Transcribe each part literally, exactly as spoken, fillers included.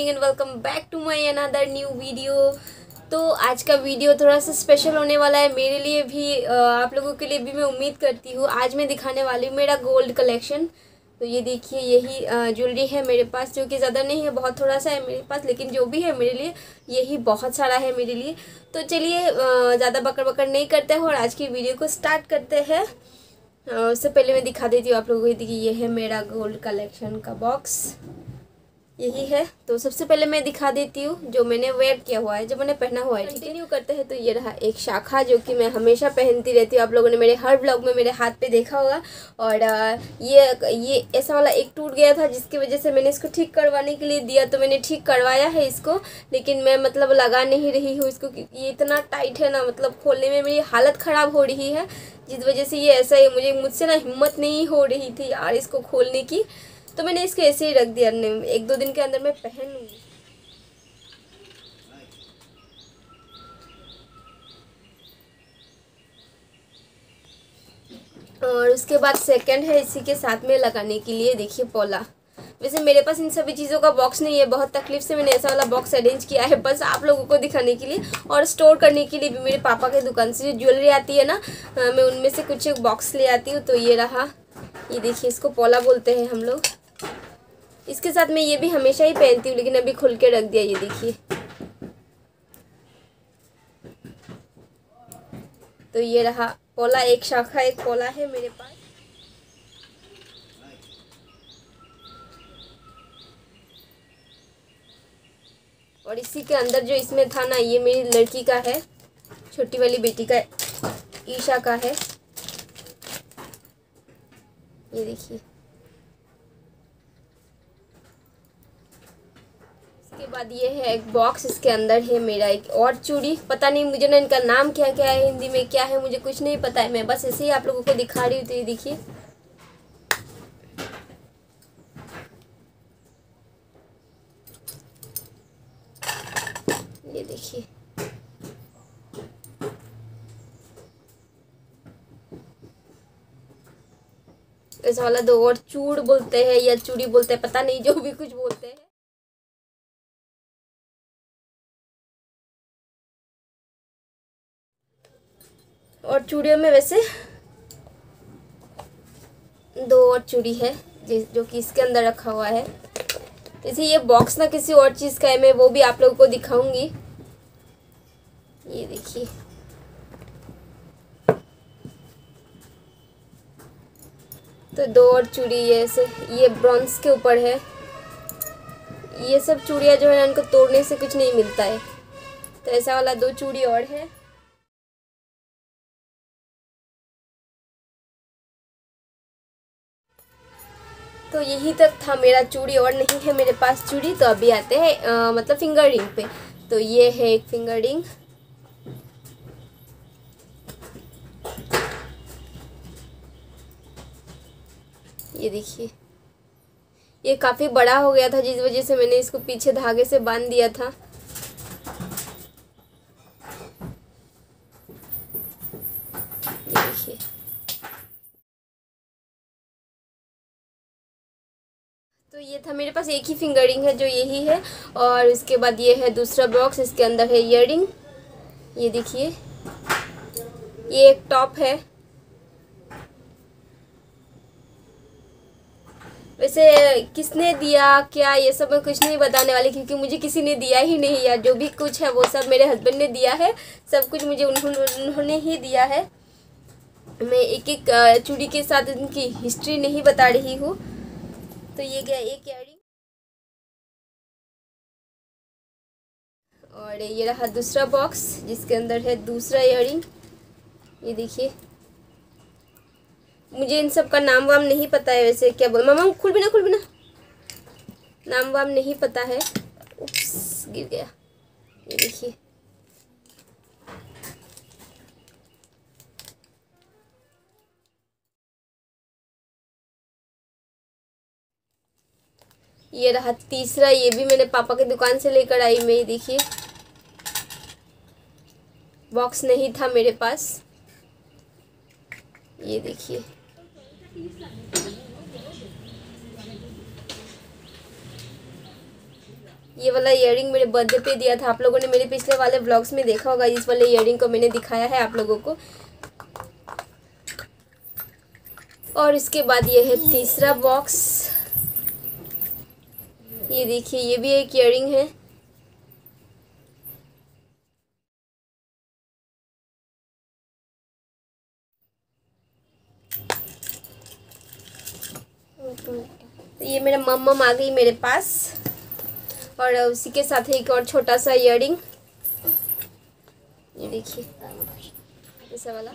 And welcome back to my another new video. तो आज का वीडियो थोड़ा सा स्पेशल होने वाला है मेरे लिए भी, आप लोगों के लिए भी मैं उम्मीद करती हूँ। आज मैं दिखाने वाली हूँ मेरा गोल्ड कलेक्शन। तो ये देखिए, यही ज्वेलरी है मेरे पास, जो कि ज़्यादा नहीं है, बहुत थोड़ा सा है मेरे पास, लेकिन जो भी है मेरे लिए यही बहुत सारा है मेरे लिए। तो चलिए ज़्यादा बकर बकर नहीं करते हैं और आज की वीडियो को स्टार्ट करते हैं। उससे पहले मैं दिखा देती हूँ आप लोगों को। देखिए, ये है मेरा गोल्ड कलेक्शन का बॉक्स, यही है। तो सबसे पहले मैं दिखा देती हूँ जो मैंने वेयर किया हुआ है, जो मैंने पहना हुआ है। कंटिन्यू करते हैं। तो ये रहा एक शाखा, जो कि मैं हमेशा पहनती रहती हूँ। आप लोगों ने मेरे हर ब्लॉग में मेरे हाथ पे देखा होगा। और ये ये ऐसा वाला एक टूट गया था, जिसकी वजह से मैंने इसको ठीक करवाने के लिए दिया। तो मैंने ठीक करवाया है इसको, लेकिन मैं मतलब लगा नहीं रही हूँ इसको, क्योंकि ये इतना टाइट है ना, मतलब खोलने में मेरी हालत ख़राब हो रही है, जिस वजह से ये ऐसा है। मुझे मुझसे ना हिम्मत नहीं हो रही थी यार इसको खोलने की, तो मैंने इसको ऐसे ही रख दिया। एक दो दिन के अंदर मैं पहन लूँगी। और उसके बाद सेकंड है इसी के साथ में लगाने के लिए, देखिए पौला। वैसे मेरे पास इन सभी चीज़ों का बॉक्स नहीं है, बहुत तकलीफ से मैंने ऐसा वाला बॉक्स अरेंज किया है, बस आप लोगों को दिखाने के लिए और स्टोर करने के लिए भी। मेरे पापा के दुकान से जो ज्वेलरी आती है ना, मैं उनमें से कुछ एक बॉक्स ले आती हूँ। तो ये रहा, ये देखिए, इसको पौला बोलते हैं हम लोग। इसके साथ मैं ये भी हमेशा ही पहनती हूँ, लेकिन अभी खुल के रख दिया। ये देखिए, तो ये रहा पौला, एक शाखा एक पौला है मेरे पास। और इसी के अंदर जो इसमें था ना, ये मेरी लड़की का है, छोटी वाली बेटी का, ईशा का है। ये देखिए, इसके बाद ये है एक बॉक्स, इसके अंदर है मेरा एक और चूड़ी। पता नहीं मुझे ना इनका नाम क्या क्या है, हिंदी में क्या है मुझे कुछ नहीं पता है, मैं बस ऐसे ही आप लोगों को दिखा रही हूँ। तो ये देखिए, ये देखिए, ऐसा वाला दो और चूड़ बोलते हैं या चूड़ी बोलते हैं, पता नहीं, जो भी कुछ बोलते हैं। और चूड़ियों में वैसे दो और चूड़ी है, जो कि इसके अंदर रखा हुआ है। जैसे ये बॉक्स ना किसी और चीज़ का है, मैं वो भी आप लोगों को दिखाऊंगी। ये देखिए, तो दो और चूड़ी, ये ऐसे, ये ब्रॉन्ज के ऊपर है। ये सब चूड़ियाँ जो है इनको तोड़ने से कुछ नहीं मिलता है। तो ऐसा वाला दो चूड़ी और है। तो यही तक था मेरा चूड़ी, और नहीं है मेरे पास चूड़ी। तो अभी आते हैं आ, मतलब फिंगर रिंग पे। तो ये है एक फिंगर रिंग, ये देखिए। ये काफ़ी बड़ा हो गया था, जिस वजह से मैंने इसको पीछे धागे से बांध दिया था। ये देखिए, तो ये था मेरे पास एक ही फिंगर रिंग है, जो यही है। और इसके बाद ये है दूसरा बॉक्स, इसके अंदर है ईयर रिंग। ये देखिए, ये एक टॉप है। वैसे किसने दिया क्या, ये सब मैं कुछ नहीं बताने वाली, क्योंकि मुझे किसी ने दिया ही नहीं यार। जो भी कुछ है वो सब मेरे हस्बैंड ने दिया है, सब कुछ मुझे उन्होंने उन्होंने ही दिया है। मैं एक एक चूड़ी के साथ इनकी हिस्ट्री नहीं बता रही हूँ। तो ये गया एक ईयरिंग, और ये रहा दूसरा बॉक्स, जिसके अंदर है दूसरा ईयरिंग। ये देखिए, मुझे इन सब का नाम वाम नहीं पता है। वैसे क्या बोल, मामा खुल भी ना खुल भी ना, नाम वाम नहीं पता है। उप्स, गिर गया। ये देखिए, ये रहा तीसरा, ये भी मैंने पापा की दुकान से लेकर आई मैं। ये देखिए, बॉक्स नहीं था मेरे पास। ये देखिए, ये वाला इयररिंग मेरे बर्थडे पे दिया था। आप लोगों ने मेरे पिछले वाले व्लॉग्स में देखा होगा, इस वाले इयररिंग को मैंने दिखाया है आप लोगों को। और इसके बाद ये है तीसरा बॉक्स। ये देखिए, ये भी एक इयररिंग है। तो ये मेरा मम्मा आ गई मेरे पास, और उसी के साथ एक और छोटा सा इयररिंग, ये देखिए ऐसा वाला।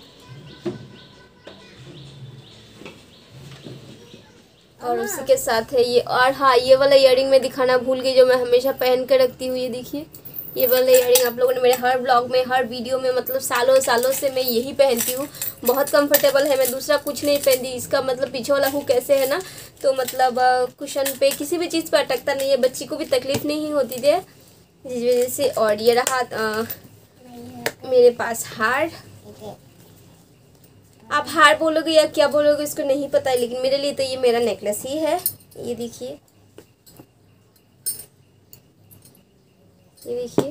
और उसी के साथ है ये। और हाँ, ये वाला इयररिंग मैं दिखाना भूल गई, जो मैं हमेशा पहन कर रखती हूँ। ये देखिए, ये वाला इयररिंग आप लोगों ने मेरे हर ब्लॉग में, हर वीडियो में, मतलब सालों सालों से मैं यही पहनती हूँ। बहुत कंफर्टेबल है, मैं दूसरा कुछ नहीं पहनती। इसका मतलब पीछे वाला हुक कैसे है ना, तो मतलब कुशन पे, किसी भी चीज़ पे अटकता नहीं है, बच्ची को भी तकलीफ़ नहीं होती थी जिस वजह से। और ये रहा आ, मेरे पास हार। आप हार बोलोगे या क्या बोलोगे इसको नहीं पता है, लेकिन मेरे लिए तो ये मेरा नेकलेस ही है। ये देखिए, ये देखिए,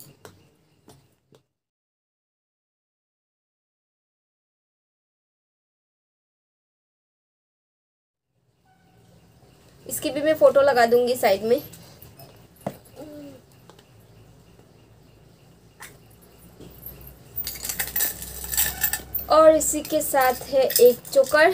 इसकी भी मैं फोटो लगा दूंगी साइड में। और इसी के साथ है एक चोकर।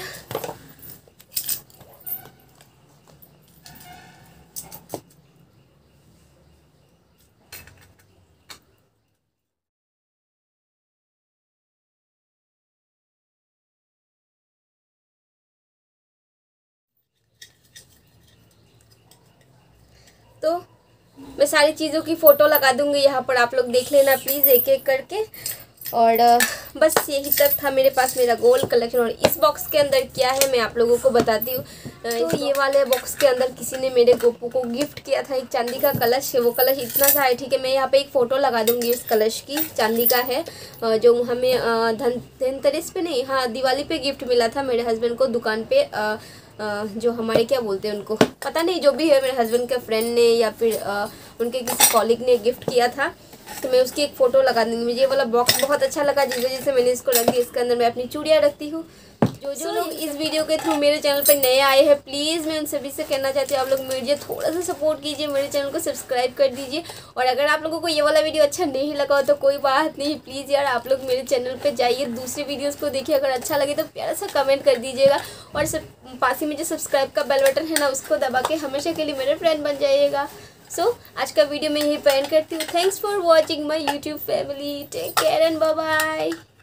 तो मैं सारी चीज़ों की फ़ोटो लगा दूंगी यहाँ पर, आप लोग देख लेना प्लीज़ एक एक करके। और बस यही तक था मेरे पास मेरा गोल्ड कलेक्शन। और इस बॉक्स के अंदर क्या है मैं आप लोगों को बताती हूँ। तो ये वाले बॉक्स के अंदर किसी ने मेरे गोपू को गिफ्ट किया था एक चांदी का कलश है। वो कलश इतना सा है, ठीक है, मैं यहाँ पे एक फ़ोटो लगा दूँगी इस कलश की। चांदी का है, जो हमें धन धनतेरस पे नहीं, हाँ दिवाली पे गिफ्ट मिला था मेरे हस्बैंड को दुकान पे। जो हमारे क्या बोलते हैं उनको, पता नहीं, जो भी है, मेरे हस्बैंड के फ्रेंड ने या फिर उनके किसी कॉलीग ने गिफ्ट किया था। तो मैं उसकी एक फ़ोटो लगा दूँगी। मुझे ये वाला बॉक्स बहुत अच्छा लगा, जिस वजह से मैंने इसको रख दिया। इसके अंदर मैं अपनी चूड़ियाँ रखती हूँ। जो जो लोग इस वीडियो के थ्रू मेरे चैनल पर नए आए हैं, प्लीज़ मैं उन सभी से कहना चाहती हूँ, आप लोग मुझे थोड़ा सा सपोर्ट कीजिए, मेरे चैनल को सब्सक्राइब कर दीजिए। और अगर आप लोगों को ये वाला वीडियो अच्छा नहीं लगा हो तो कोई बात नहीं, प्लीज़ यार आप लोग मेरे चैनल पे जाइए, दूसरी वीडियोज़ को देखिए। अगर अच्छा लगे तो प्यारा सा कमेंट कर दीजिएगा। और सब पास ही में जो सब्सक्राइब का बेल बटन है ना, उसको दबा के हमेशा के लिए मेरे फ्रेंड बन जाइएगा। सो so, आज का वीडियो मैं यही पेंड करती हूँ। Thanks for watching my YouTube family. Take care and bye bye.